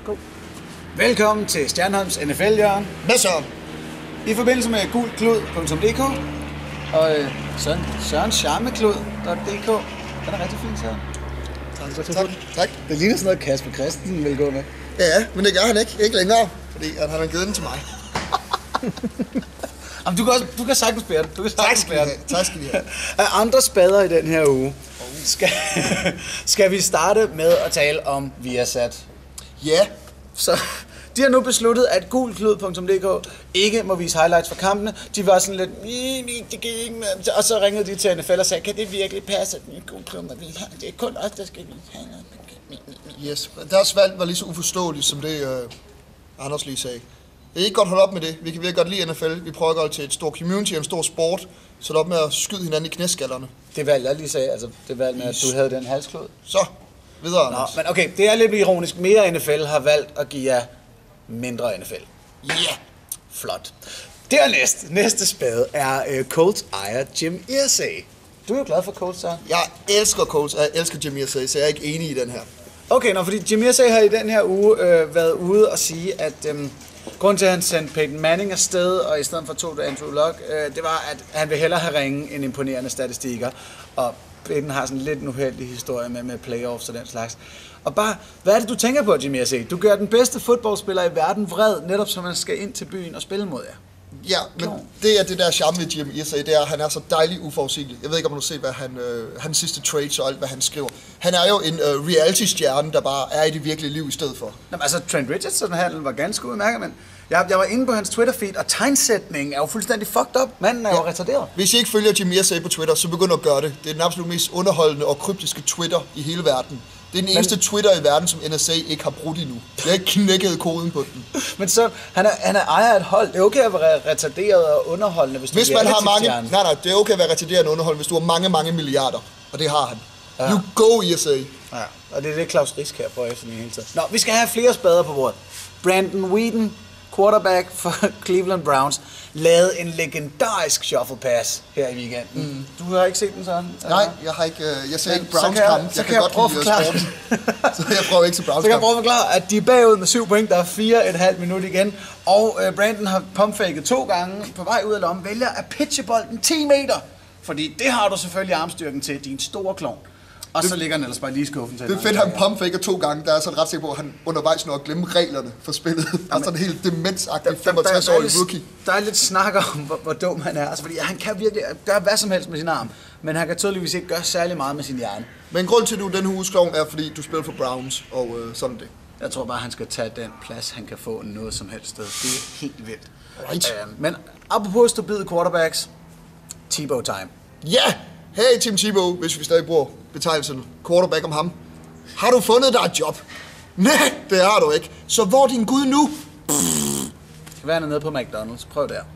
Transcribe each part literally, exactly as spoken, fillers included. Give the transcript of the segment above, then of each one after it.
Go. Velkommen til Stjernholms N F L-hjørne. Hvad så? I forbindelse med gulklud punktum d k og øh, Søren, Søren Charmeklud punktum d k. Den er rigtig fin, Søren. Tak, tak, tak. Det ligner sådan noget, Kasper Christensen vil gå med. Ja, men det gør han ikke. Ikke længere, fordi han har givet den til mig. Jamen, du kan, også, du kan sagtens bære den. Du kan sagtens tak skal I have. Tak skal I have. Af andre spader i den her uge, skal, skal vi starte med at tale om Viasat. Ja. Så de har nu besluttet, at gulklud punktum d k ikke må vise highlights fra kampene. De var sådan lidt, det gik ikke med. Og så ringede de til N F L og sagde, kan det virkelig passe, at den gulklud må vise? Det er kun os, der skal vise highlights. Yes. Deres valg var lige så uforståeligt, som det uh, Anders lige sagde. Det er ikke godt holde op med det. Vi kan virkelig godt lide N F L. Vi prøver at gøre det til et stort community og en stor sport. Så det op med at skyde hinanden i knæskallerne. Det valg, jeg lige sagde, altså det valg med, at du havde den halsklud. Så, videre. Nå, men okay, det er lidt ironisk. Mere N F L har valgt at give jer mindre N F L. Ja. Yeah. Flot. Dernæst, næste spade er uh, Colts ejer Jim Irsay. Du er jo glad for Colts, så? Jeg elsker Colts, og jeg elsker Jim Irsay, så jeg er ikke enig i den her. Okay, nå, fordi Jim Irsay har i den her uge øh, været ude og sige, at øhm, grunden til, at han sendte Peyton Manning afsted, og i stedet for tog det Andrew Luck, øh, det var, at han vil hellere have ringe end imponerende statistikker. Og Peyton har sådan lidt en uheldig historie med, med playoffs og den slags. Og bare, hvad er det, du tænker på, Jim Irsay? Du gør den bedste fodboldspiller i verden vred, netop som han skal ind til byen og spille mod jer. Ja, men det er det der charme ved Jim Irsay, det er, at han er så dejlig uforudsigelig. Jeg ved ikke, om du har set, hvad han, øh, hans sidste trades og alt, hvad han skriver. Han er jo en øh, reality-stjerne, der bare er i det virkelige liv i stedet for. Jamen, altså, Trent Richardson-handlen var ganske udmærket, men jeg, jeg var inde på hans Twitter-feed, og tegnsætningen er jo fuldstændig fucked up. Manden er ja. jo retarderet. Hvis I ikke følger Jim Irsay på Twitter, så begynd at gøre det. Det er den absolut mest underholdende og kryptiske Twitter i hele verden. Det er den eneste men, Twitter i verden, som N S A ikke har brudt endnu. Jeg har ikke knækket koden på den. Men så, han er, han er ejer af et hold. Det er okay at være retarderet og underholdende, hvis, hvis du man har mange. Nej, nej, det er okay at være retarderet og underholdende, hvis du har mange, mange milliarder. Og det har han. Ja. You go, Irsay. Ja, og det er det, Claus Risk her prøver efter den hele tiden. Nå, vi skal have flere spader på bordet. Brandon Weeden, quarterback for Cleveland Browns, lavede en legendarisk shuffle pass her i weekenden. Mm. Du har ikke set den sådan? Nej, jeg har ikke. Jeg ser ikke Browns kamp. Jeg, så kan jeg jeg, jeg kan godt lide sporten. Så jeg prøver ikke til Browns kamp. Så kan jeg prøve at forklare, at de er bagud med syv point. Der er fire og et halvt minut igen. Og uh, Brandon har pumpfaket to gange på vej ud af lommen. Vælger at pitche bolden ti meter. Fordi det har du selvfølgelig armstyrken til, din store klovn. Og det, så ligger han ellers bare lige i skuffen til. Det er fedt, han pumpfaker to gange. Der er sådan ret sikker på, at han undervejs når at glemme reglerne for spillet. Der er sådan en helt demensagtig femogtres-årig rookie. Der er lidt snak om, hvor, hvor dum han er. Altså, fordi han kan virkelig gøre hvad som helst med sin arm. Men han kan tydeligvis ikke gøre særlig meget med sin hjerne. Men grund til, at du den her uges klovn er, fordi du spiller for Browns, og øh, sådan det. Jeg tror bare, han skal tage den plads, han kan få noget som helst sted. Det er helt vildt. Right. Uh, men apropos stabile quarterbacks, Tebow time. Ja! Yeah! Hey Tim Tebow, hvis vi stadig bruger betegnelsen quarterback om ham. Har du fundet dig et job? Nej, det har du ikke. Så hvor er din Gud nu? Det skal være nede på McDonald's. Prøv der.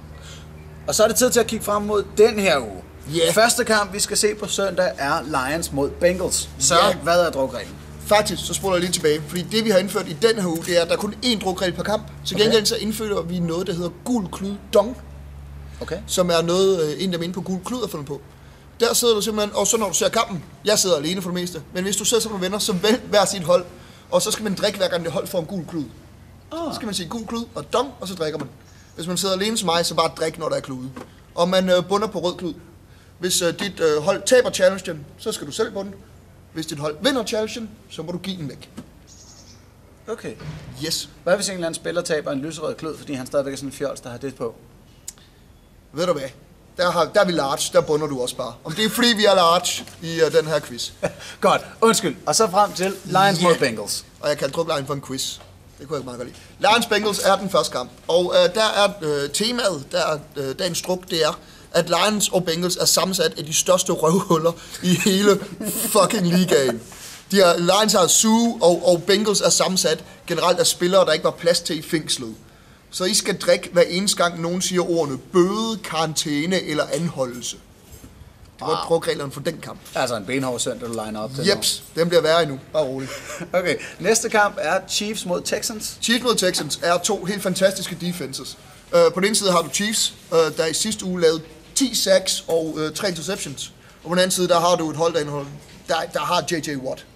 Og så er det tid til at kigge frem mod den her uge. Yeah. Første kamp, vi skal se på søndag, er Lions mod Bengals. Så yeah. Hvad er drukreglen? Faktisk, så spoler jeg lige tilbage. Fordi det, vi har indført i den her uge, det er, at der er kun én drukregel per kamp. Så okay. Gengæld så indfører vi noget, der hedder gul klud dong. Okay. Som er noget, en der inde på gul klud har fundet på. Der sidder du simpelthen, og så når du ser kampen, jeg sidder alene for det meste, men hvis du sidder sammen med venner, så vælg hver sit hold, og så skal man drikke hver gang det hold får en gul klud. Ah. Så skal man sige gul klud og dong, og så drikker man. Hvis man sidder alene som mig, så bare drik, når der er klude. Og man øh, bunder på rød klud. Hvis øh, dit øh, hold taber challengen, så skal du selv bunde. Hvis dit hold vinder challengen, så må du give den væk. Okay. Yes. Hvad hvis en eller anden spiller taber en lyserød klud, fordi han stadigvæk er sådan en fjols, der har det på? Ved du hvad? Der, har, der er vi large, der bunder du også bare. Om det er fordi, vi er large i uh, den her quiz. Godt, undskyld. Og så frem til Lions yeah. mod Bengals. Og jeg kan drukke Lions for en quiz. Det kunne jeg meget godt lide. Lions Bengals er den første kamp. Og uh, der er uh, temaet, der er uh, dagens druk, det er, at Lions og Bengals er sammensat af de største røvhuller i hele fucking ligaen. De er, Lions har Sue, og, og Bengals er sammensat generelt af spillere, der ikke var plads til i fængslet. Så I skal drikke hver eneste gang, nogen siger ordene bøde, karantæne eller anholdelse. Det var wow. drukreglerne for den kamp. Altså en benhård søndag, du liner op til. Jeps, den bliver værre endnu. Bare roligt. Okay, næste kamp er Chiefs mod Texans. Chiefs mod Texans er to helt fantastiske defenses. Uh, på den ene side har du Chiefs, uh, der i sidste uge lavede ti sacks og uh, tre interceptions. Og på den anden side, der har du et hold, der, der, der har J J Watt.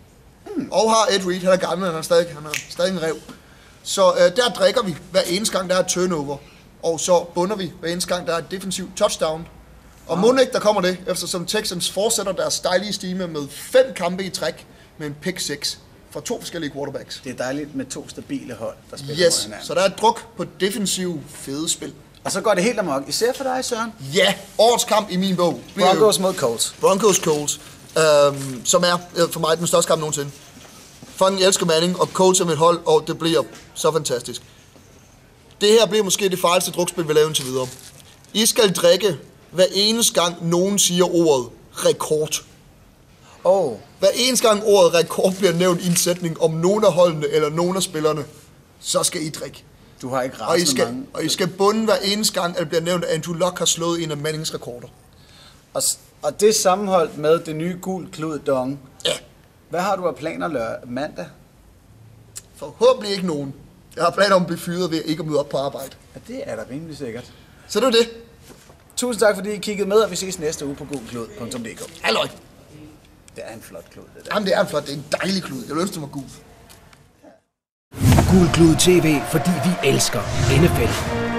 Mm. Og har Ed Reed, han er gammel, han er stadig, han er stadig en rev. Så øh, der drikker vi hver eneste gang, der er et turnover. Og så bunder vi hver eneste gang, der er et defensiv touchdown. Og wow. Må ikke, der kommer det, eftersom Texans fortsætter deres dejlige stime med fem kampe i træk med en pick six fra to forskellige quarterbacks. Det er dejligt med to stabile hold, der spiller yes, hinanden. Så der er et druk på defensiv fede spil. Og så går det helt amok, især for dig, Søren. Ja, årets kamp i min bog. Broncos mod Colts. Broncos Colts, øhm, som er for mig den største kamp nogensinde. Fucking elsker Manning, og Colts er mit hold, og det bliver så fantastisk. Det her bliver måske det farligste drukspil, vi laver indtil videre. I skal drikke hver eneste gang nogen siger ordet rekord. Oh. Hver eneste gang ordet rekord bliver nævnt i en sætning om nogen af holdene eller nogen af spillerne, så skal I drikke. Du har ikke og I skal, mange. Og I skal bunde hver eneste gang, at det bliver nævnt, at Andrew Luck har slået en af Mannings rekorder. Og, og det sammenholdt med det nye gul klud dong. Ja. Hvad har du af planer lørdag mandag? Forhåbentlig ikke nogen. Jeg har planer om at blive fyret ved at ikke at møde op på arbejde. Ja, det er da rimelig sikkert. Så det er det. Tusind tak, fordi I kiggede med, og vi ses næste uge på gulklud punktum d k. Halløj. Det er en flot klud, det der. Jamen, det er en flot. Det er en dejlig klud. Jeg vil ønske, det var gul. Gul Klud T V, fordi vi elsker N F L.